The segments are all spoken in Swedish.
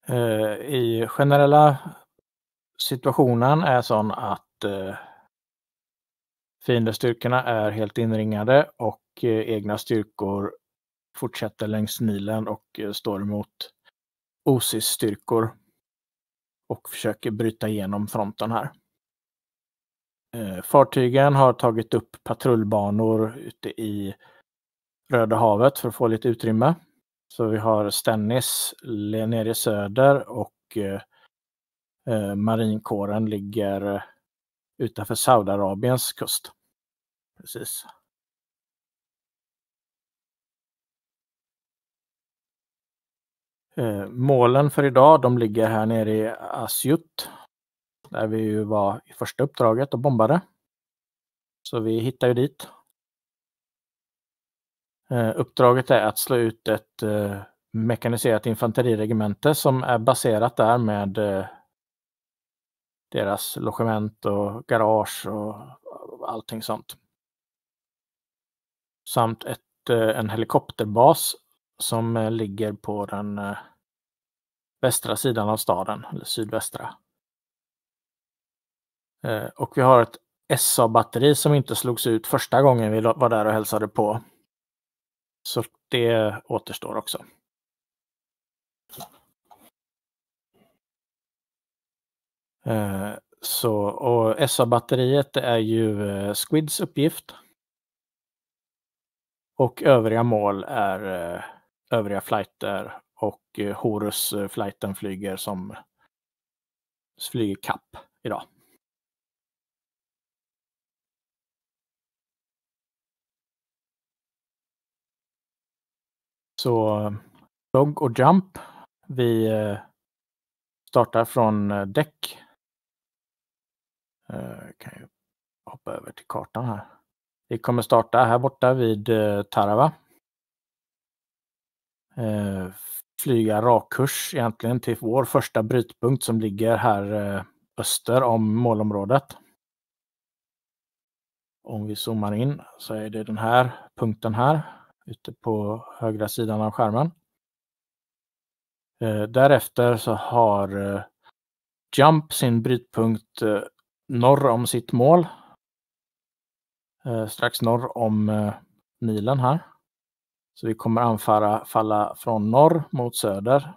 I generella situationen är sån att fiendestyrkorna är helt inringade och egna styrkor fortsätter längs Nilen och står emot OSIS-styrkor och försöker bryta igenom fronten här. Fartygen har tagit upp patrullbanor ute i Röda havet för att få lite utrymme. Så vi har Stennis nere i söder och marinkåren ligger utanför Saudiarabiens kust. Precis. Målen för idag, de ligger här nere i Asyut, där vi ju var i första uppdraget och bombade. Så vi hittar ju dit. Uppdraget är att slå ut ett mekaniserat infanteriregemente som är baserat där med deras logement och garage och allting sånt. Samt en helikopterbas som ligger på den västra sidan av staden, eller sydvästra. Och vi har ett SA-batteri som inte slogs ut första gången vi var där och hälsade på. Så det återstår också. Och SA-batteriet är ju Squids uppgift. Och övriga mål är övriga flighter och Horus-flighten flyger kapp idag. Så Dog och Jump, vi startar från däck. Kan jag hoppa över till kartan här. Vi kommer starta här borta vid Tarawa. Flyga rakkurs egentligen till vår första brytpunkt som ligger här öster om målområdet. Om vi zoomar in så är det den här punkten här ute på högra sidan av skärmen. Därefter så har Jump sin brytpunkt norr om sitt mål. Strax norr om Nilen här. Så vi kommer anfalla från norr mot söder.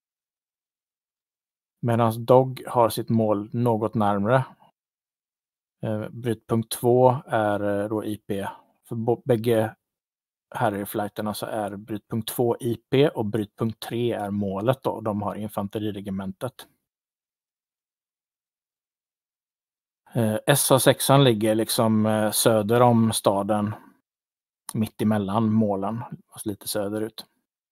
Medan Dog har sitt mål något närmare. Brytpunkt 2 är då IP. För bägge Harrier-flighterna så är brytpunkt 2 IP och brytpunkt 3 är målet då. De har infanteriregementet. SA-6 ligger liksom söder om staden, mitt emellan målen, alltså lite söderut.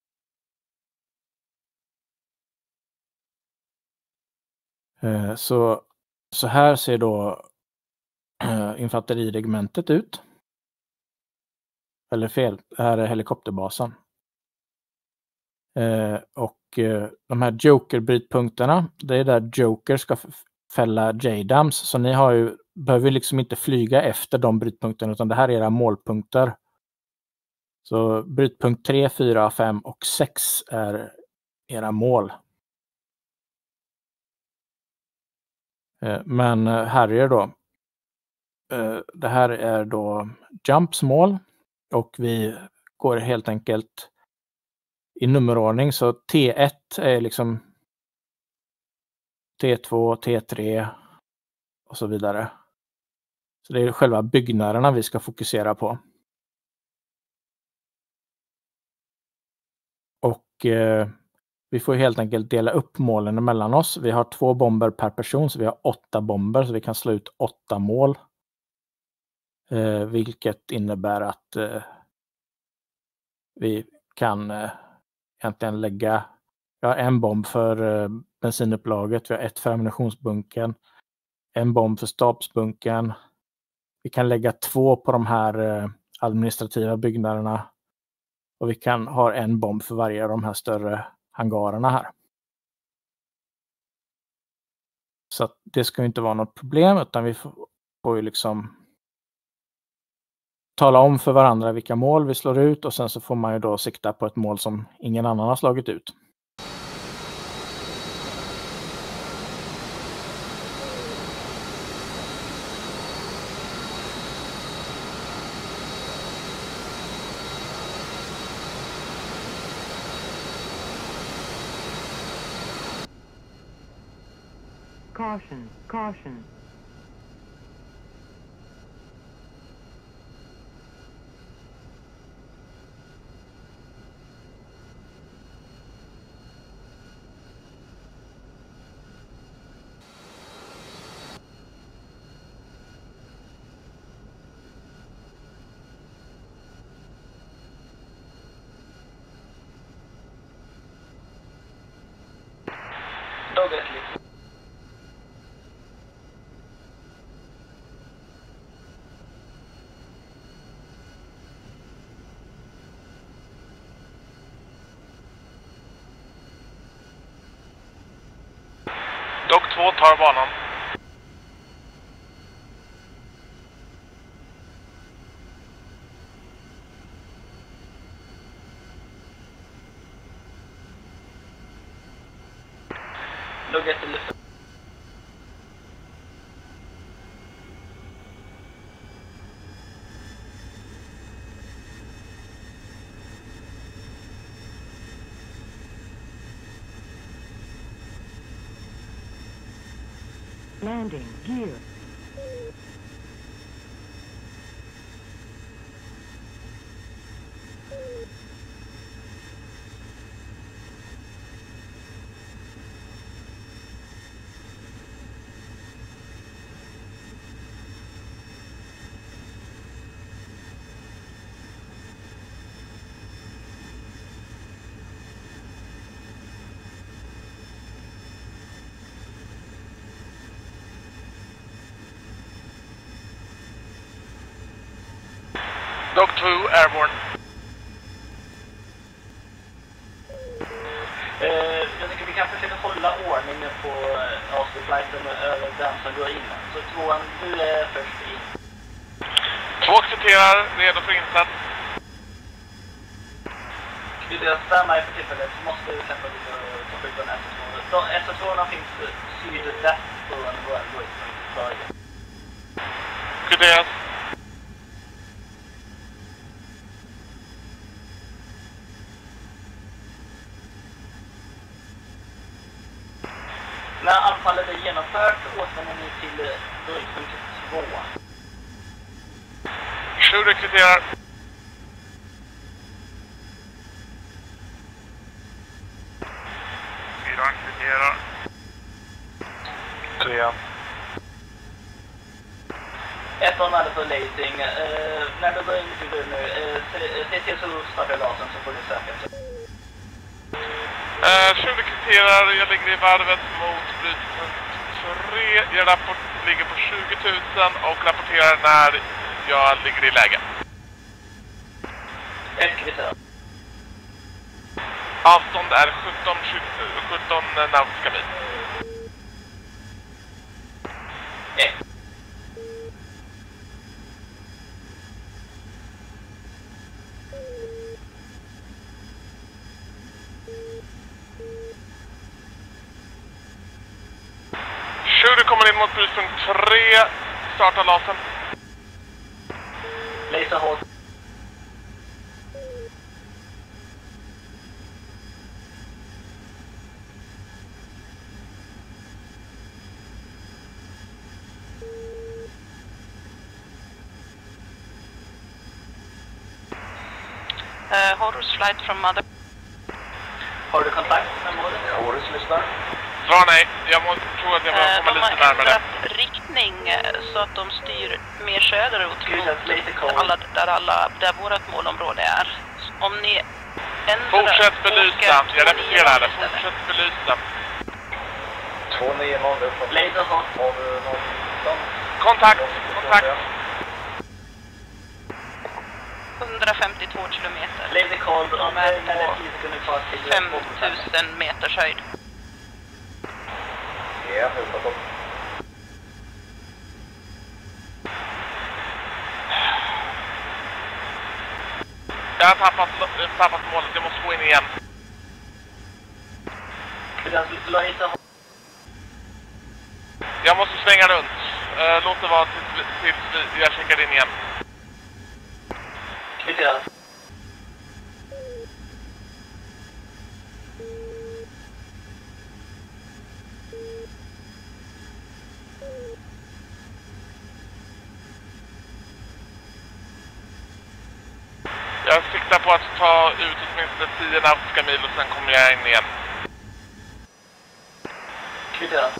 Så här ser då infanteriregementet ut. Eller fel, här är helikopterbasen. Och de här Joker-brytpunkterna, det är där Joker ska fälla J-dams. Så ni behöver liksom inte flyga efter de brytpunkterna, utan det här är era målpunkter. Så brytpunkt 3, 4, 5 och 6 är era mål. Men Harrier då. Det här är då Jumps mål. Och vi går helt enkelt i nummerordning. Så T1 är liksom T2, T3 och så vidare. Så det är själva byggnaderna vi ska fokusera på. Och vi får helt enkelt dela upp målen mellan oss. Vi har 2 bomber per person, så vi har 8 bomber, så vi kan slå ut 8 mål. Vilket innebär att vi kan egentligen lägga, vi har en bomb för bensinupplaget, vi har 1 för ammunitionsbunkern, en bomb för stabsbunkern. Vi kan lägga 2 på de här administrativa byggnaderna och vi kan ha en bomb för varje av de här större hangarerna här. Så att det ska inte vara något problem, utan vi får ju liksom tala om för varandra vilka mål vi slår ut, och sen så får man ju då sikta på ett mål som ingen annan har slagit ut. Caution, caution. Dog 2 tar banan. Logga efter luften. Landing, gear. Dog 2 airborne. Jag tycker vi kan försöka hålla ordningen på avslutflighten över den som går in. Så 2:an, du är först in. 2 kvitterar, redo för insats. Vill jag stanna för tillfället så måste vi släppa lite ta skydd på SS2. SS2 finns sydväst på en runway. Kvitteras. När anfallet är genomfört återvänder ni till brytpunkt 2. 20 kvitterar. Fyran kvitterar. 3. 1:an är för lacing. När du går in till du nu, se till så startar lasern så får du söka. 20 kvitterar, jag ligger i varvet mot brytpunkt 3. Jag ligger på 20 000 och rapporterar när jag ligger i läge. 1 kvitterar. Avstånd är 17 nautiska mil. 1. Du kommer in mot brytpunkt 3. Starta lasern. Laser hårt. Horus flight from Mother. Har du kontakt med målet? Horus lyssnar. Svar nej. Jag tror att jag får komma lite De har närmare. ändrat riktning så att de styr mer söderut mot där vårt målområde är. Om ni ändrar... Fortsätt belysa. Jag repeterar det. Fortsätt belysa. 290 uppåt. Laser hårt. Har du någon Kontakt. 152 kilometer. Laser call. De är på 5000 meters höjd. Ja, uppåt. Jag har tappat målet. Jag måste gå in igen. Jag måste svänga runt. Låt det vara tills jag checkar in igen. Kvitteras. Jag siktar på att ta ut åtminstone 10 nautiska mil och sen kommer jag in igen. Kvittera.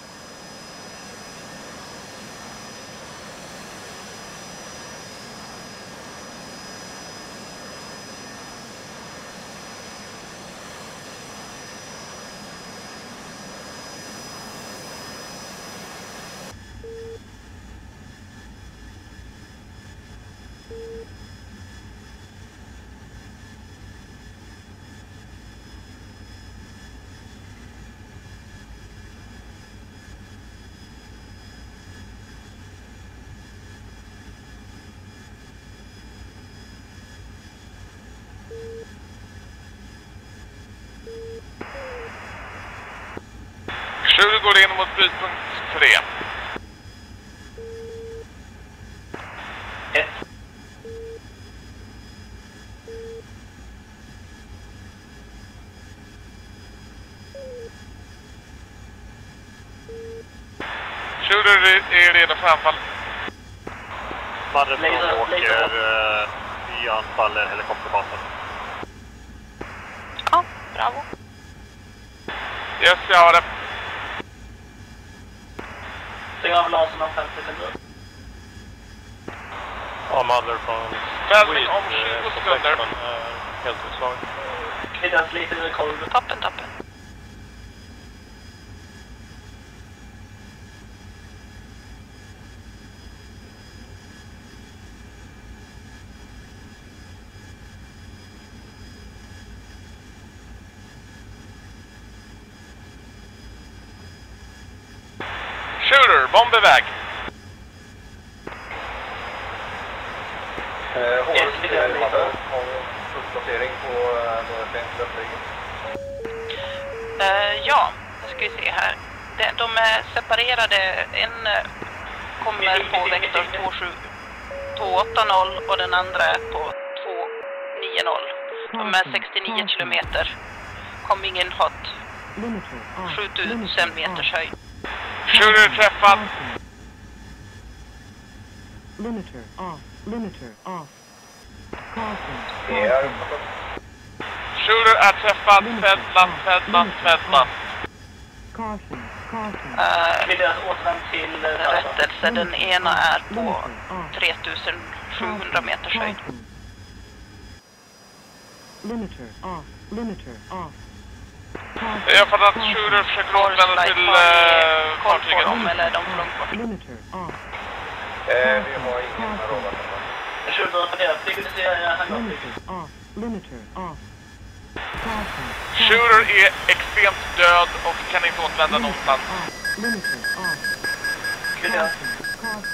Shooter går in mot brytpunkt 3. 1. Shooter är redo för anfall. Madrefrån åker i anfall helikopterbasen. Ja, bravo. Yes, jag har det. Stäng av lasern om 50 sekunder. Ja, Madrefrån Vändning om 20 sekunder. Helt utslagen. Kvittas lite ur korridoren. Toppen. Shooter, bomb iväg. Har uppdatering på Norrfäns upplägget? Ja, nu ska vi se här. De är separerade. En kommer på vektor 280 och den andra är på 290. De är 69 kilometer. Coming in hot. 7000 meters höjd. Shooter träffad. Limiter off. Limiter off. Caution. Ja, Shooter är träffad. Fällman. Caution. Caution. Kvittas återvänd till Rättelse, den ena är på 3700 meters höjd. Limiter off. Limiter off. Jag fattar att Shooter försöker återvända till fartyget. Eller de får långt bort. Limiter off. vi har ingen råd. Shooter rapporterar. Flygbesera hangarflyg. Limiter off. Limiter off. Caution. Shooter är extremt död och kan inte återvända någonstans. Limiter off. Kvittas. Caution.